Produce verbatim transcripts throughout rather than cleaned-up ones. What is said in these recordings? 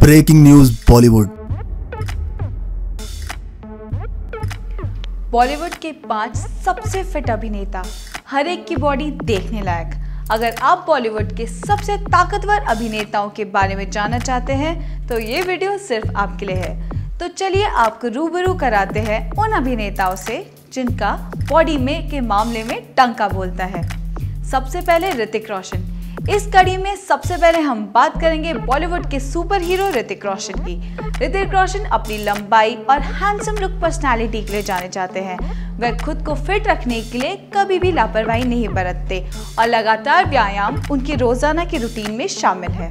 Breaking news Bollywood. Bollywood के पांच सबसे फिट अभिनेता, हर एक की बॉडी देखने लायक। अगर आप बॉलीवुड के सबसे ताकतवर अभिनेताओं के बारे में जानना चाहते हैं तो ये वीडियो सिर्फ आपके लिए है। तो चलिए आपको रूबरू कराते हैं उन अभिनेताओं से जिनका बॉडी में के मामले में टंका बोलता है। सबसे पहले ऋतिक रोशन। इस कड़ी में सबसे पहले हम बात करेंगे बॉलीवुड के सुपर हीरो ऋतिक रोशन की। ऋतिक रोशन अपनी लंबाई और हैंडसम लुक पर्सनालिटी के लिए जाने जाते हैं। वह खुद को फिट रखने के लिए कभी भी लापरवाही नहीं बरतते और लगातार व्यायाम उनकी रोजाना की रूटीन में शामिल है।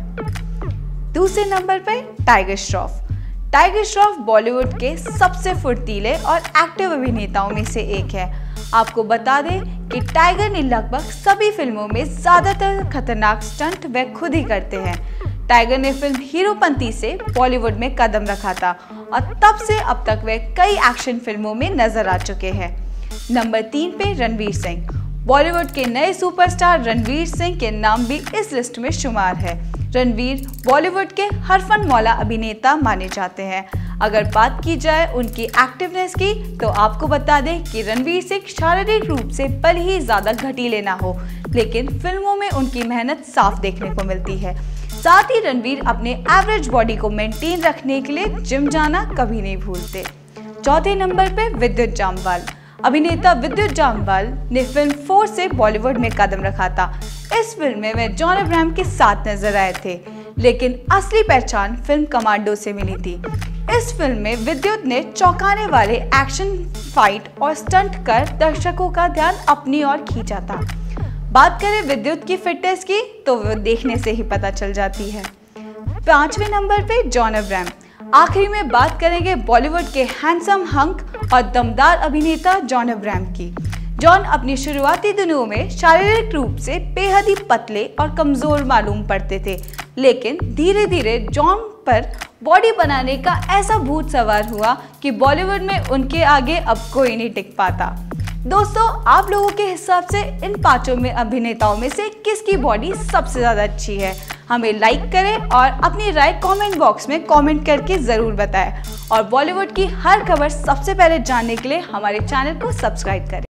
दूसरे नंबर पर टाइगर श्रॉफ। टाइगर श्रॉफ बॉलीवुड के सबसे फुर्तीले और एक्टिव अभिनेताओं में से एक है। आपको बता दें कि टाइगर ने लगभग सभी फिल्मों में ज्यादातर खतरनाक स्टंट वह खुद ही करते हैं। टाइगर ने फिल्म हीरोपंती से बॉलीवुड में कदम रखा था और तब से अब तक वह कई एक्शन फिल्मों में नजर आ चुके हैं। नंबर तीन पे रणवीर सिंह। बॉलीवुड के नए सुपरस्टार रणवीर सिंह के नाम भी इस लिस्ट में शुमार है। रणवीर बॉलीवुड के हरफन मौला अभिनेता माने जाते हैं। अगर बात की जाए उनकी एक्टिवनेस की तो आपको बता दें कि रणवीर सिंह शारीरिक रूप से भले ही ज्यादा घटीले ना हो, लेकिन फिल्मों में उनकी मेहनत साफ देखने को मिलती है। साथ ही रणवीर अपने एवरेज बॉडी को मेंटेन रखने के लिए जिम जाना कभी नहीं भूलते। चौथे नंबर पे विद्युत जामवाल। अभिनेता विद्युत जामवाल ने फिल्म फोर से बॉलीवुड में कदम रखा था। इस फिल्म में वे जॉन अब्राहम के साथ नजर आए थे, लेकिन असली पहचान फिल्म कमांडो से मिली थी। इस फिल्म में विद्युत ने चौंकाने वाले एक्शन, फाइट और स्टंट कर दर्शकों का ध्यान अपनी ओर खींचा था। बात करें विद्युत की फिटनेस की तो वो देखने से ही पता चल जाती है। पांचवें नंबर पे जॉन अब्राहम। आखिरी में बात करेंगे बॉलीवुड के हैंडसम हंक और दमदार अभिनेता जॉन अब्राहम की। जॉन अपनी शुरुआती दिनों में शारीरिक रूप से बेहद ही पतले और कमजोर मालूम पड़ते थे, लेकिन धीरे धीरे जॉन पर बॉडी बनाने का ऐसा भूत सवार हुआ कि बॉलीवुड में उनके आगे अब कोई नहीं टिक पाता। दोस्तों, आप लोगों के हिसाब से इन पांचों में अभिनेताओं में से किसकी बॉडी सबसे ज़्यादा अच्छी है? हमें लाइक करें और अपनी राय कमेंट बॉक्स में कमेंट करके ज़रूर बताएं और बॉलीवुड की हर खबर सबसे पहले जानने के लिए हमारे चैनल को सब्सक्राइब करें।